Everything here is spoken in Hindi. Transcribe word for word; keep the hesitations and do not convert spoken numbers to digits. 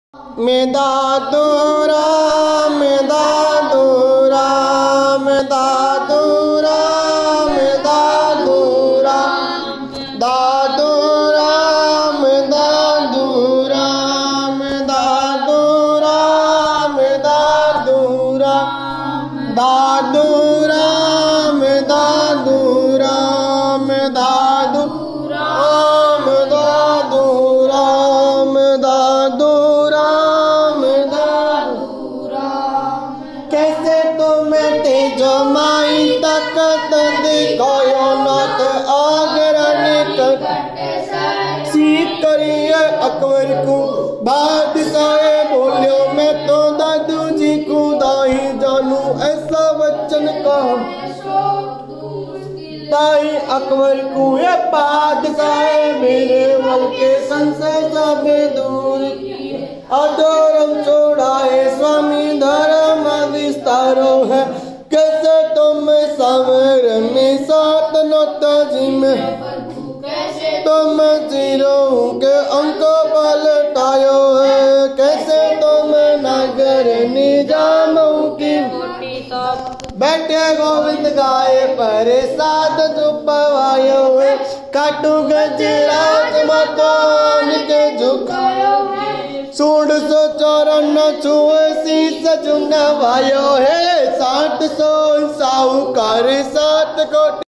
मेदादुरा मेदादुरा मेदादुरा मेदादुरा दादुरा मेदादुरा मेदादुरा मेदादुरा दादुरा मेदादुरा मेदादुरा मेदादुरा मेदादुरा कैसे तुम्हें तेजो माई ताकत दिखायो नत आगरनिक सीख करिए अकबर को बादशाह बोलियो मैं तो दादू जी को दाही जानू ऐसा वचन कहा दाई अकबर को ये बादशाह मेरे मन के संशय सब दूर अधर्म छोड़ाए स्वामी धर्म विस्तारो है कैसे तुम सवर में सात नोता जी में तुम जीरो के अंक पलटायो है कैसे तुम नगर निजामों की बैठे गोविंद गाए पर साध चुपवायो है काटू गजराज मकान के झुकायो सोड़ सौ चौरन छुए शीस चुनवायो है साठ सौ साहूकार सात कोटि